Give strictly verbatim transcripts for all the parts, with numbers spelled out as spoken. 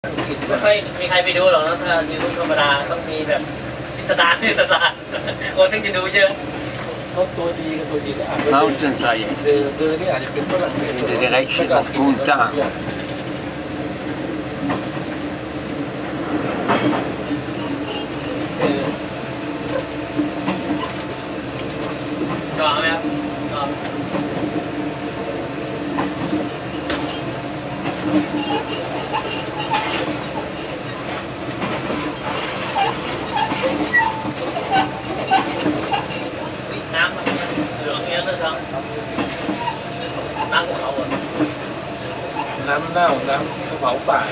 ไม่ค่อยมีใครไปดูหรอกนะถ้ายูทูบธรรมดาต้องมีแบบพิสดารพิสดารคนถึงจะดูเยอะเขาตัวดีกับตัวดีก็อาจจะ Mountain climbing. เดินเดินนี่อาจจะเป็นฝรั่งเศส In the direction of Punta. จอไหมครับจอน้ำมันเหลืองเงี้ยเลยครับน้ำของเขาอ่ะน้ำเน่าน้ำกระเผาป่า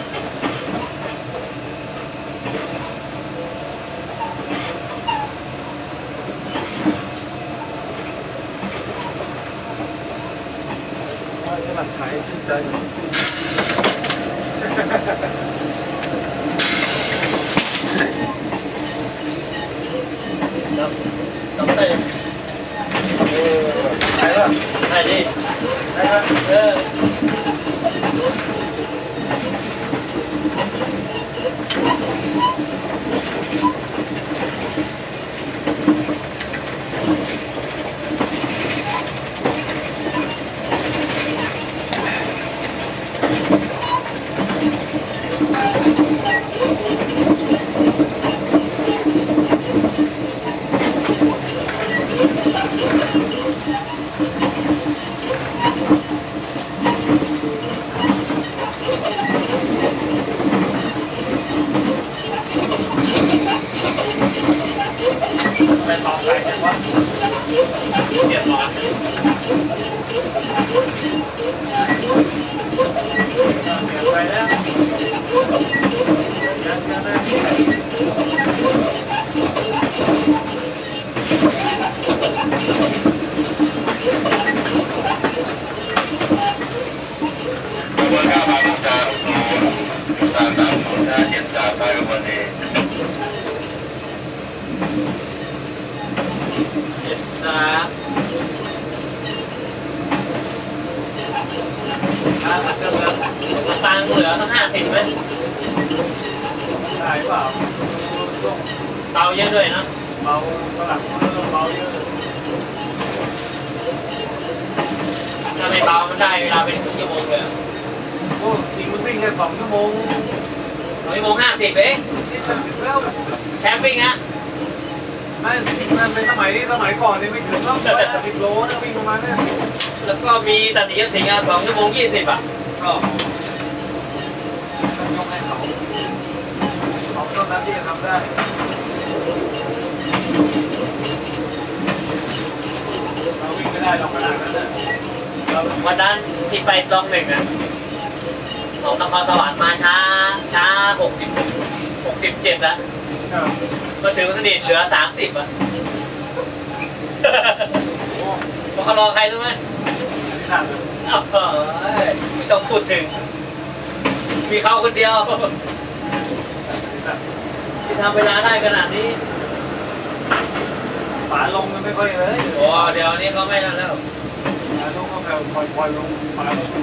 สลัดขายชื่นใจครับต้องเต้นเออใช่ป่ะใช่ดิใช่ป่ะเออไม่ต่อไปแต่ว่าเดี๋ยวต่อเดี๋ยวไปแล้วยังยังนะตังเหลือตั้งห้าสิบไหมได้เปล่าเบาเยอะด้วยนะเบาฝรั่งเบาเยอะถ้าไม่เบามันได้เวลาเป็นครึ่งชั่วโมงเลยโอ้จริงมันวิ่งแค่สองชั่วโมงสองชั่วโมงห้าสิบเองแชมป์วิ่งฮะไม่ไม่เป็นสมัยสมัยก่อนนี่ไม่ถึงรอบสิบโลนะวิ่งประมาณนี้แล้วก็มีตัดติยสิงห์อ่ะสองชั่วโมงยี่สิบอ่ะก็ยกให้เขาเขาเท่านั้นที่จะทำได้เราวิ่งไม่ได้เราขนาดนั้นนะวันนั้นที่ไปลองหนึ่งอ่ะของนครสวรรค์มาช้าช้าหกสิบหกสิบเจ็ดแล้วก็ถึงสนิทเหลือสามสิบอ่ะพอเขารอใครรู้ไหมไม่ต้องพูดถึงมีเขาคนเดียวที่ทำเวลาได้ขนาดนี้ฝาลงมันไม่ค่อยเลยโอ้เดี๋ยวนี้เขาไม่นั่นแล้วฝาลงก็แบบปล่อยๆลงฝาลง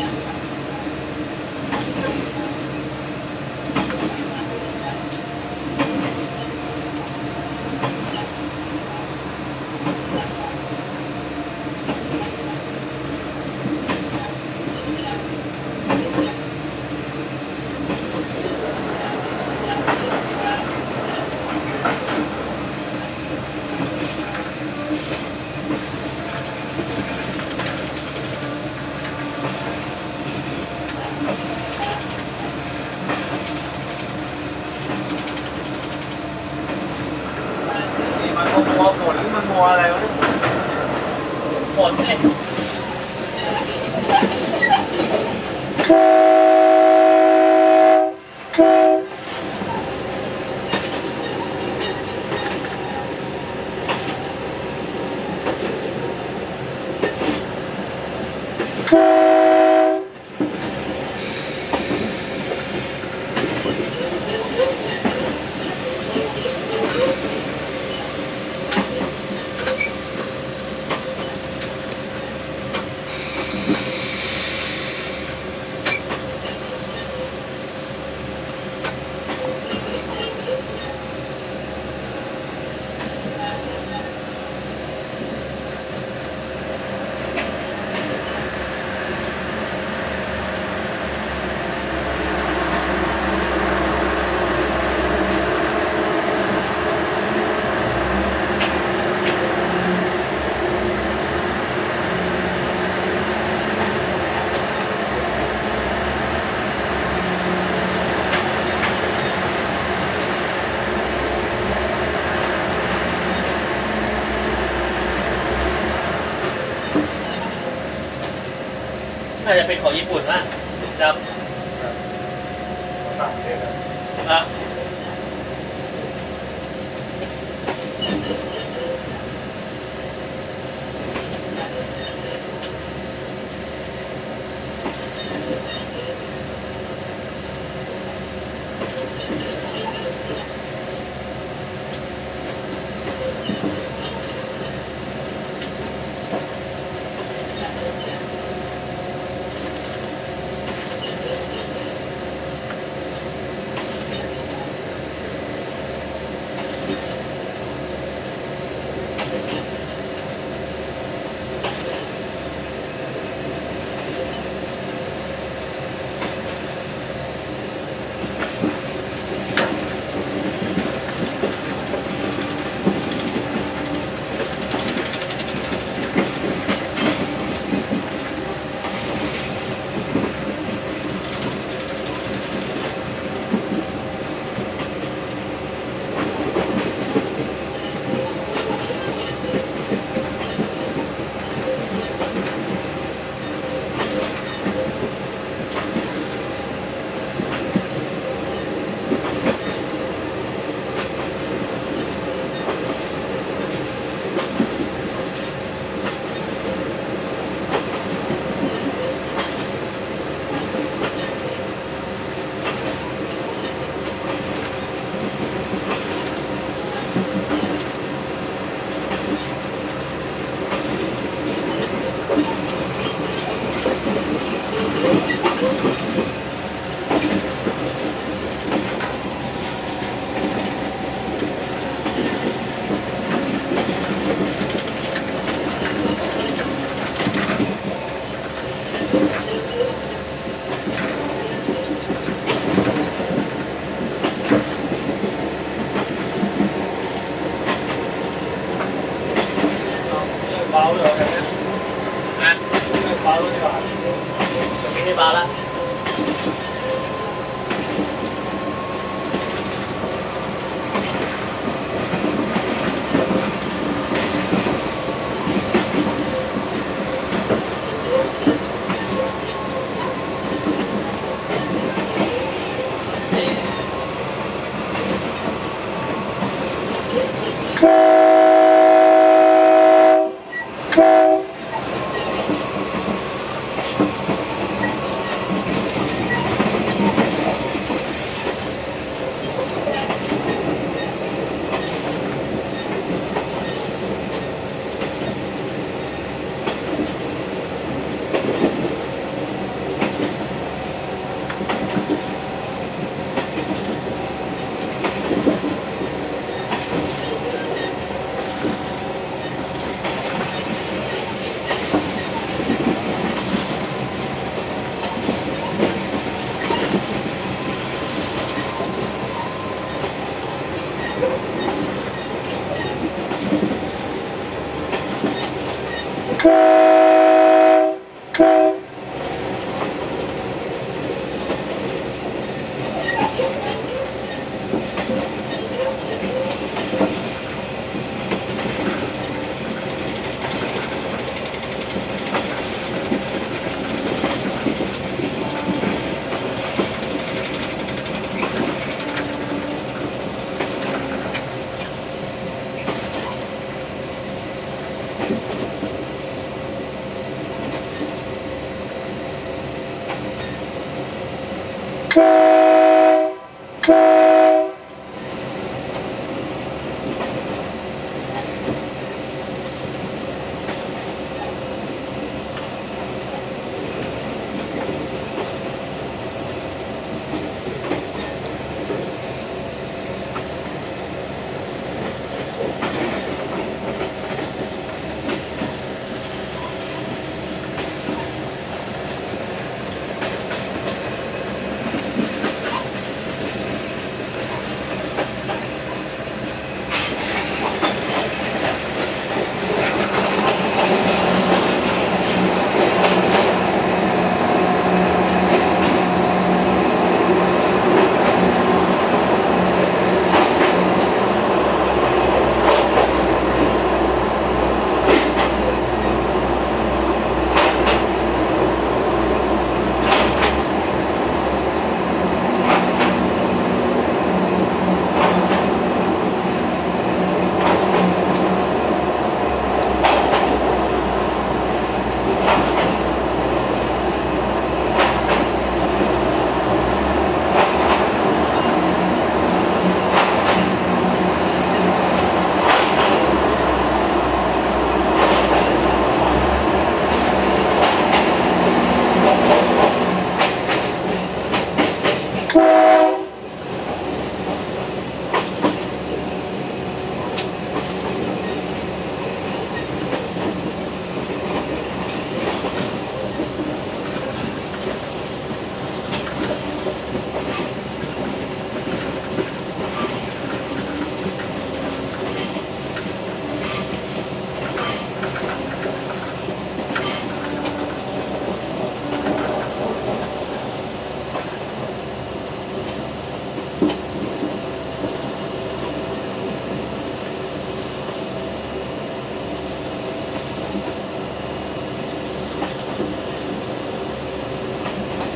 มัวฝนมันมัวอะไรวะฝนเนี่ยาจะเป็นของญี่ปุ่นนะจำต่างประเทศนะอ่ะเบาเลยกันเนี่ยอ่ะเบาเลยดีกว่าตรงนี้ได้เบาละ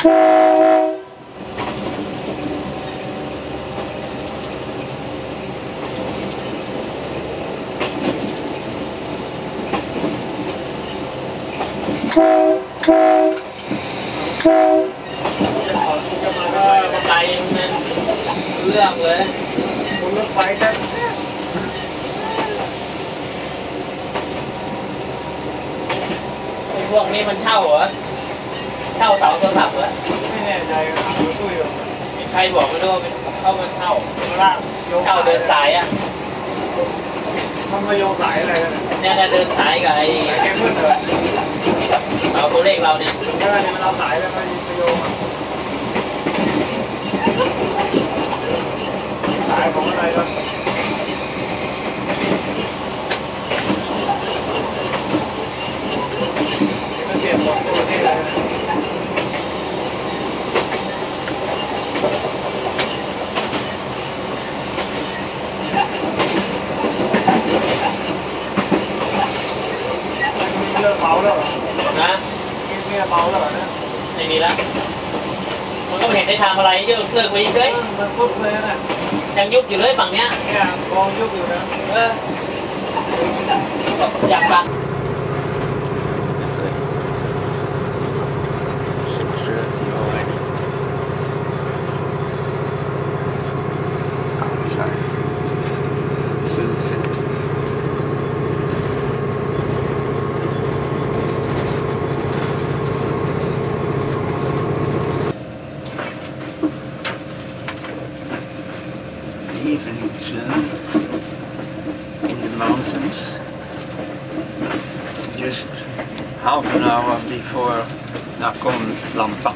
บันไดมันเรื่องเลยบนรถไฟได้ไอ้พวกนี้มันเช่าเหรอเช่าเสาโทรศัพท์เหรอไม่แน่ใจครับคุยหรอใครบอกไม่รู้ว่าเป็นเข้ามาเช่าเช่าเดินสายอ่ะทำมาโยงสายอะไรกันเนี่ยเดินสายกับไอ้แกมืดเลยเราตัวเลขเราเนี่ยใช่ไหมมันเราสายแล้วมันโยงสายของอะไรครับมันเสียบหมดตัวนี่เลยเลิกเมาแล้วนะเมียเมาแล้วนะไม่มีแล้วมันก็ไม่เห็นได้ทำอะไรเยอะเลิกไปเฉยมันฟุบเลยนะยังยุบอยู่เลยฝั่งเนี้ยเนี่ยกองยุบอยู่นะเอออยากฟัง evening sun in the mountains just half an hour before Nakhon Lampa.